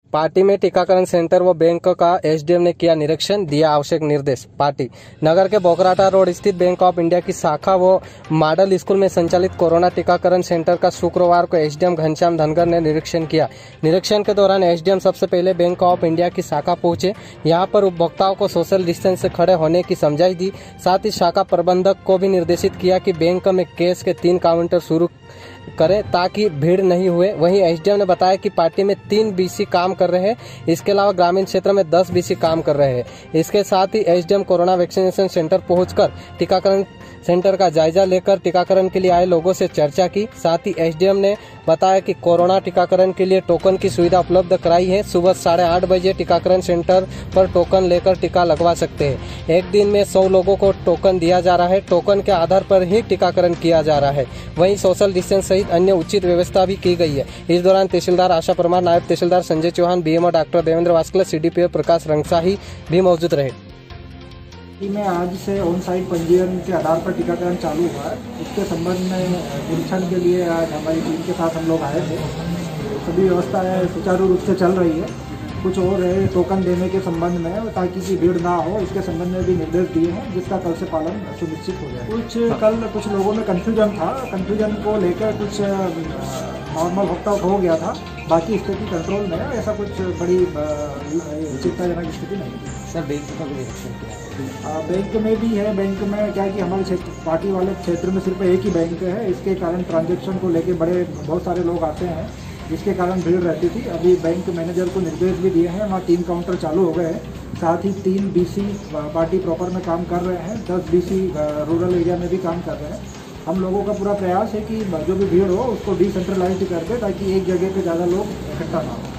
Party में टीकाकरण centre व बैंक का एसडीएम ने किया निरीक्षण, दिया आवश्यक निर्देश। पार्टी नगर के बोकराटा रोड स्थित बैंक ऑफ इंडिया की शाखा व मॉडल स्कूल में संचालित कोरोना टीकाकरण सेंटर का शुक्रवार को एसडीएम घनश्याम धनगर ने निरीक्षण किया। निरीक्षण के दौरान एसडीएम सबसे पहले बैंक ऑफ इंडिया की शाखा पहुंचे। यहां पर उपभोक्ताओं को सोशल डिस्टेंस से खड़े होने की समझाइश दी। साथ ही शाखा प्रबंधक को भी निर्देशित किया कि बैंक में कैश के 3 काउंटर शुरू करें ताकि भीड़ नहीं हुए। वहीं एसडीएम ने बताया कि पार्टी में 3 बीसी काम कर रहे हैं। इसके अलावा ग्रामीण क्षेत्र में 10 बीसी काम कर रहे हैं। इसके साथ ही एसडीएम कोरोना वैक्सीनेशन सेंटर पहुंचकर टीकाकरण सेंटर का जायजा लेकर टीकाकरण के लिए आए लोगों से चर्चा की। साथ ही एसडीएम ने बताया कि कोरोना टीकाकरण के लिए टोकन की सुविधा उपलब्ध कराई है। सुबह 8:30 बजे टीकाकरण सेंटर पर टोकन लेकर टीका लगवा सकते हैं। एक दिन में 100 लोगों को टोकन दिया जा रहा है। टोकन के आधार पर ही टीकाकरण किया जा रहा है। वहीं सोशल डिस्टेंस सहित अन्य उचित व्यवस्था भी की गई है। इस दौरान तहसीलदार आशा परमार, नायब तहसीलदार Sanjay Chauhan, BMO doctor Devendra Vaskala, CDPO Prakash Rangshahi भी मौजूद रहे। में आज से ऑन साइट पंजीयन के आधार पर टीकाकरण चालू हुआ है। इसके संबंध में निरीक्षण के लिए आज हमारी टीम के साथ हम लोग आए थे। सभी व्यवस्थाएं सुचारू रूप से चल रही है। कुछ और है टोकन देने के संबंध में, ताकि की भीड़ ना हो, इसके संबंध में भी निर्देश दिए हैं, जिसका कल से पालन सुनिश्चित हो जाए। कल कुछ लोगों में कन्फ्यूजन था, कन्फ्यूजन को लेकर कुछ नॉर्मल हफ्ता हो गया था। बाकी स्थिति कंट्रोल में है। ऐसा कुछ बड़ी चिंताजनक स्थिति नहीं। सर बैंक का भी निरीक्षण किया? बैंक में भी है। बैंक में क्या है कि हमारे क्षेत्र पार्टी वाले क्षेत्र में सिर्फ एक ही बैंक है। इसके कारण ट्रांजैक्शन को लेके बहुत सारे लोग आते हैं, जिसके कारण भीड़ रहती थी। अभी बैंक मैनेजर को निर्देश भी दिए हैं, वहाँ 3 काउंटर चालू हो गए हैं। साथ ही 3 बीसी पार्टी प्रॉपर में काम कर रहे हैं, 10 बीसी रूरल एरिया में भी काम कर रहे हैं। हम लोगों का पूरा प्रयास है कि जो भी भीड़ हो उसको डिसेंट्रलाइज कर दे, ताकि एक जगह पे ज़्यादा लोग इकट्ठा ना हो।